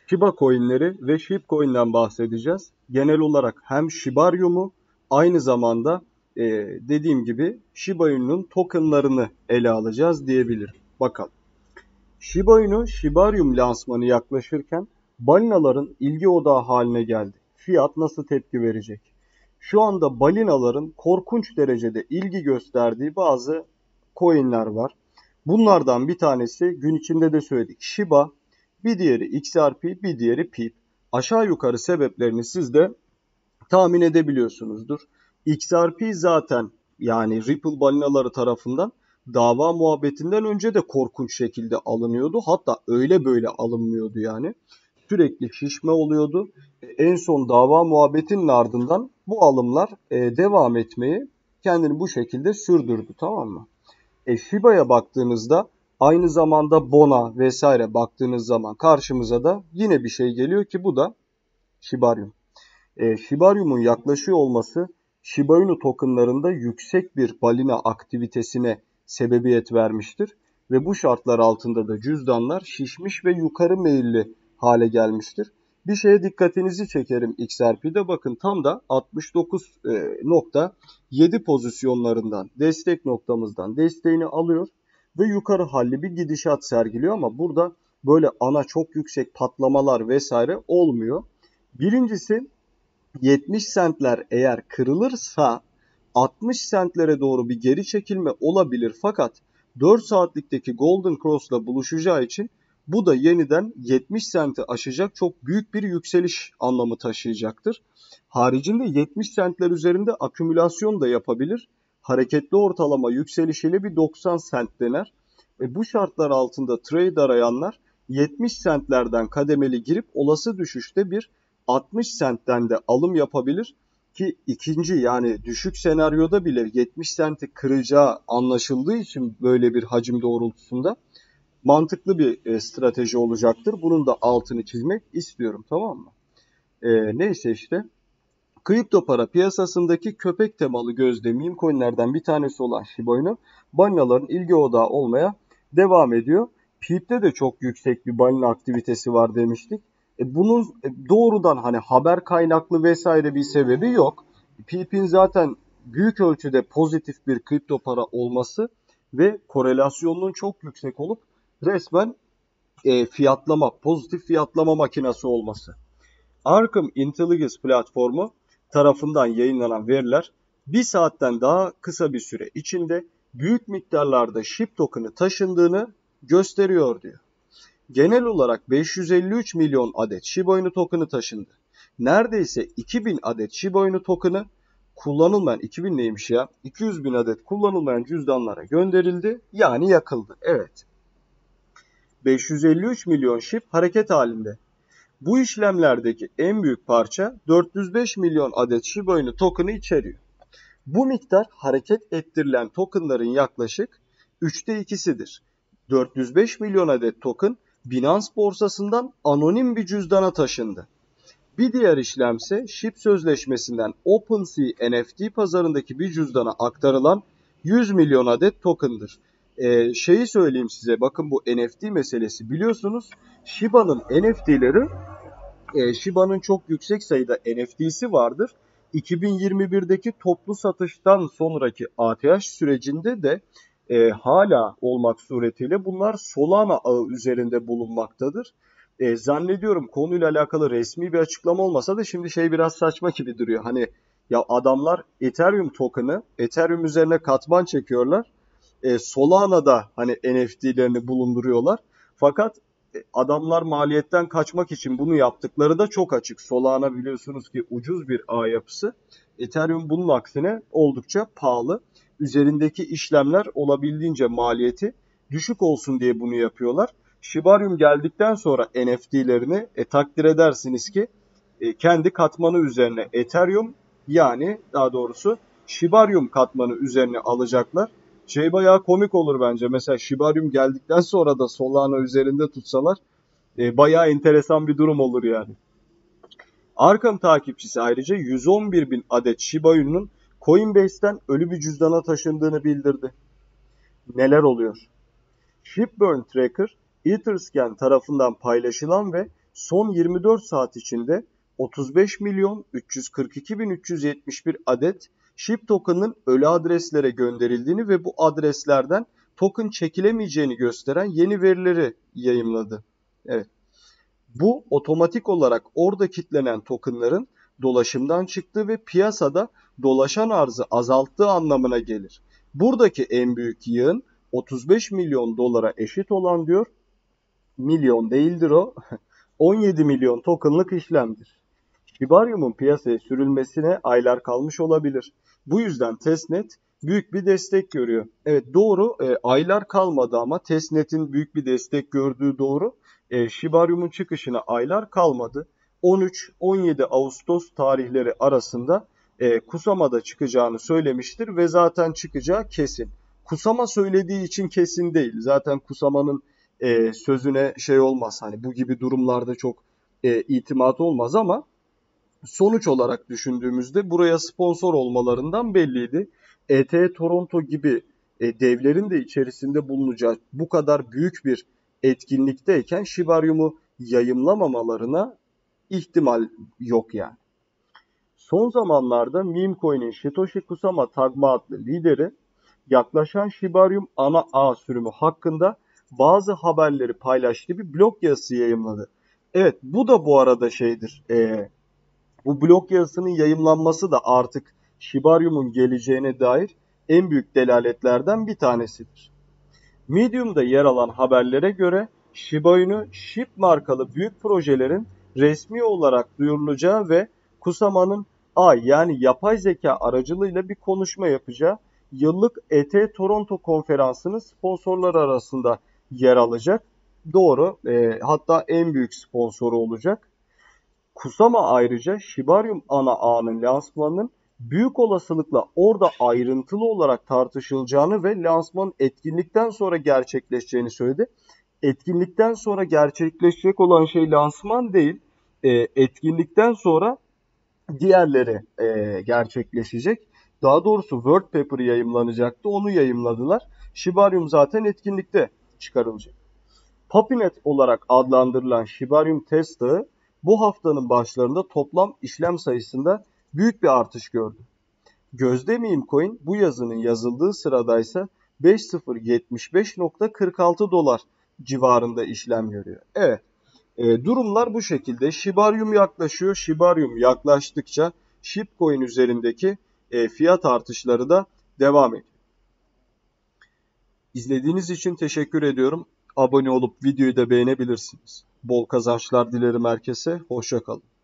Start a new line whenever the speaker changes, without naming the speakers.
Shiba coinleri ve Shibcoin'den bahsedeceğiz. Genel olarak hem Shibarium'u aynı zamanda dediğim gibi Shiba Inu'nun tokenlarını ele alacağız diyebilirim. Bakalım. Shiba Inu, Shibarium lansmanı yaklaşırken balinaların ilgi odağı haline geldi. Fiyat nasıl tepki verecek? Şu anda balinaların korkunç derecede ilgi gösterdiği bazı coinler var. Bunlardan bir tanesi gün içinde de söyledik Shiba, bir diğeri XRP, bir diğeri PEEP. Aşağı yukarı sebeplerini siz de tahmin edebiliyorsunuzdur. XRP zaten yani Ripple balinaları tarafından dava muhabbetinden önce de korkunç şekilde alınıyordu. Hatta öyle böyle alınmıyordu yani. Sürekli şişme oluyordu. En son dava muhabbetinin ardından bu alımlar devam etmeyi kendini bu şekilde sürdürdü, tamam mı? Shiba'ya baktığınızda aynı zamanda Bona vesaire baktığınız zaman karşımıza da yine bir şey geliyor ki bu da Shibarium. Shibarium'un yaklaşıyor olması Shiba Inu tokenlarında yüksek bir balina aktivitesine sebebiyet vermiştir. Ve bu şartlar altında da cüzdanlar şişmiş ve yukarı meyilli hale gelmiştir. Bir şeye dikkatinizi çekerim XRP'de, bakın tam da 69.7 pozisyonlarından destek noktamızdan desteğini alıyor ve yukarı halli bir gidişat sergiliyor ama burada böyle ana çok yüksek patlamalar vesaire olmuyor. Birincisi 70 centler eğer kırılırsa 60 centlere doğru bir geri çekilme olabilir fakat 4 saatlikteki Golden Cross'la buluşacağı için bu da yeniden 70 centi aşacak çok büyük bir yükseliş anlamı taşıyacaktır. Haricinde 70 centler üzerinde akümülasyon da yapabilir. Hareketli ortalama yükselişiyle bir 90 cent dener. Bu şartlar altında trade arayanlar 70 centlerden kademeli girip olası düşüşte bir 60 centten de alım yapabilir ki ikinci yani düşük senaryoda bile 70 centi kıracağı anlaşıldığı için böyle bir hacim doğrultusunda mantıklı bir strateji olacaktır. Bunun da altını çizmek istiyorum, tamam mı? Neyse işte kripto para piyasasındaki köpek temalı gözde meme coinlerden bir tanesi olan Shiba Inu balinaların ilgi odağı olmaya devam ediyor. Peep'te de çok yüksek bir balina aktivitesi var demiştik. Bunun doğrudan hani haber kaynaklı vesaire bir sebebi yok. Peep'in zaten büyük ölçüde pozitif bir kripto para olması ve korelasyonunun çok yüksek olup resmen fiyatlama, pozitif fiyatlama makinesi olması. Arkham Intelligence platformu tarafından yayınlanan veriler bir saatten daha kısa bir süre içinde büyük miktarlarda SHIB token'ı taşındığını gösteriyor diyor. Genel olarak 553 milyon adet Shiba Inu token'ı taşındı. Neredeyse 2000 adet Shiba Inu token'ı kullanılmayan, 2000 neymiş ya? 200 bin adet kullanılmayan cüzdanlara gönderildi. Yani yakıldı. Evet. 553 milyon SHIB hareket halinde. Bu işlemlerdeki en büyük parça 405 milyon adet Shiba Inu token'ı içeriyor. Bu miktar hareket ettirilen tokenların yaklaşık 3'te 2'sidir. 405 milyon adet token Binance borsasından anonim bir cüzdana taşındı. Bir diğer işlemse SHIB sözleşmesinden OpenSea NFT pazarındaki bir cüzdana aktarılan 100 milyon adet token'dır. Şeyi söyleyeyim size, bakın bu NFT meselesi, biliyorsunuz Shiba'nın NFT'leri Shiba'nın çok yüksek sayıda NFT'si vardır. 2021'deki toplu satıştan sonraki ATH sürecinde de hala olmak suretiyle bunlar Solana ağı üzerinde bulunmaktadır. Zannediyorum konuyla alakalı resmi bir açıklama olmasa da şimdi şey biraz saçma gibi duruyor. Hani ya adamlar Ethereum token'ı Ethereum üzerine katman çekiyorlar. Solana'da hani NFT'lerini bulunduruyorlar. Fakat adamlar maliyetten kaçmak için bunu yaptıkları da çok açık. Solana biliyorsunuz ki ucuz bir ağ yapısı. Ethereum bunun aksine oldukça pahalı. Üzerindeki işlemler olabildiğince maliyeti düşük olsun diye bunu yapıyorlar. Shibarium geldikten sonra NFT'lerini takdir edersiniz ki kendi katmanı üzerine Ethereum yani daha doğrusu Shibarium katmanı üzerine alacaklar. Şey bayağı komik olur bence. Mesela Shibarium geldikten sonra da Solana üzerinde tutsalar bayağı enteresan bir durum olur yani. Arkham takipçisi ayrıca 111 bin adet Shiba Inu'nun Coinbase'ten ölü bir cüzdana taşındığını bildirdi. Neler oluyor? Shipburn Tracker, Etherscan tarafından paylaşılan ve Son 24 saat içinde 35.342.371 adet SHIB token'ın ölü adreslere gönderildiğini ve bu adreslerden token çekilemeyeceğini gösteren yeni verileri yayımladı. Evet. Bu otomatik olarak orada kilitlenen tokenların dolaşımdan çıktığı ve piyasada dolaşan arzı azalttığı anlamına gelir. Buradaki en büyük yığın 35 milyon dolara eşit olan diyor. Milyon değildir o. 17 milyon tokenlık işlemdir. Shibarium'un piyasaya sürülmesine aylar kalmış olabilir. Bu yüzden testnet büyük bir destek görüyor. Evet doğru, aylar kalmadı ama testnet'in büyük bir destek gördüğü doğru. Shibarium'un çıkışına aylar kalmadı. 13-17 Ağustos tarihleri arasında Kusama'da çıkacağını söylemiştir ve zaten çıkacağı kesin. Kusama söylediği için kesin değil. Zaten Kusama'nın sözüne şey olmaz. Hani bu gibi durumlarda çok itimat olmaz ama sonuç olarak düşündüğümüzde buraya sponsor olmalarından belliydi. ETH Toronto gibi devlerin de içerisinde bulunacağı bu kadar büyük bir etkinlikteyken Shibarium'u yayımlamamalarına ihtimal yok yani. Son zamanlarda meme coin'in Satoshi Kusama Tagma adlı lideri yaklaşan Shibarium ana ağ sürümü hakkında bazı haberleri paylaştığı bir blog yazısı yayımladı. Evet bu da bu arada şeydir. Bu blog yazısının yayımlanması da artık Shibarium'un geleceğine dair en büyük delaletlerden bir tanesidir. Medium'da yer alan haberlere göre Shiba Inu, SHIB markalı büyük projelerin resmi olarak duyurulacağı ve Kusama'nın AI yani yapay zeka aracılığıyla bir konuşma yapacağı yıllık ETH Toronto konferansının sponsorları arasında yer alacak. Doğru, hatta en büyük sponsoru olacak. Kusama ayrıca Shibarium ana ağının lansmanının büyük olasılıkla orada ayrıntılı olarak tartışılacağını ve lansmanın etkinlikten sonra gerçekleşeceğini söyledi. Etkinlikten sonra gerçekleşecek olan şey lansman değil, etkinlikten sonra diğerleri gerçekleşecek. Daha doğrusu Word Paper yayımlanacaktı, onu yayımladılar. Shibarium zaten etkinlikte çıkarılacak. Puppynet olarak adlandırılan Shibarium test ağı bu haftanın başlarında toplam işlem sayısında büyük bir artış gördü. Gözde meme coin bu yazının yazıldığı sıradaysa 5075.46 dolar civarında işlem görüyor. Evet, durumlar bu şekilde. Shibarium yaklaşıyor. Shibarium yaklaştıkça Shibcoin üzerindeki fiyat artışları da devam ediyor. İzlediğiniz için teşekkür ediyorum. Abone olup videoyu da beğenebilirsiniz. Bol kazançlar dilerim herkese. Hoşça kalın.